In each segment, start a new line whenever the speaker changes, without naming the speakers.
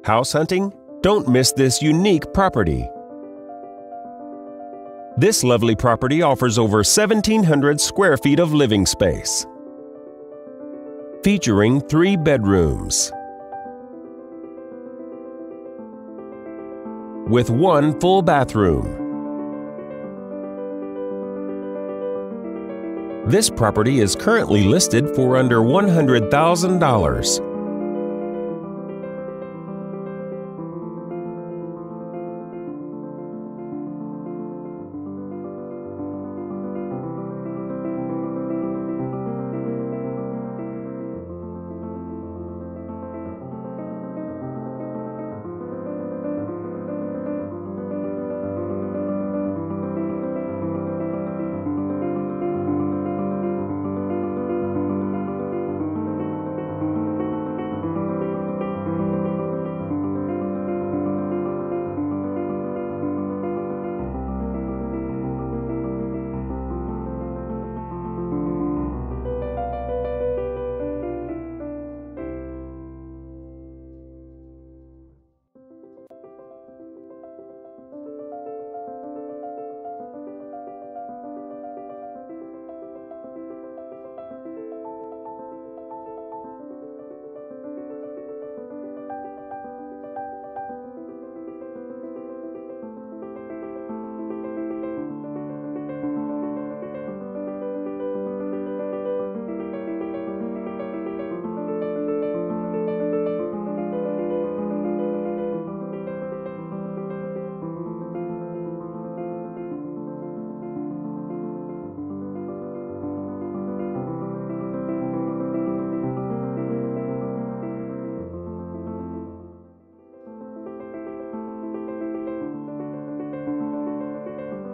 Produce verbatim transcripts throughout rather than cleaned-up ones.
House hunting? Don't miss this unique property. This lovely property offers over seventeen hundred square feet of living space, featuring three bedrooms with one full bathroom. This property is currently listed for under one hundred thousand dollars.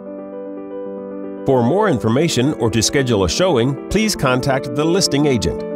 For more information or to schedule a showing, please contact the listing agent.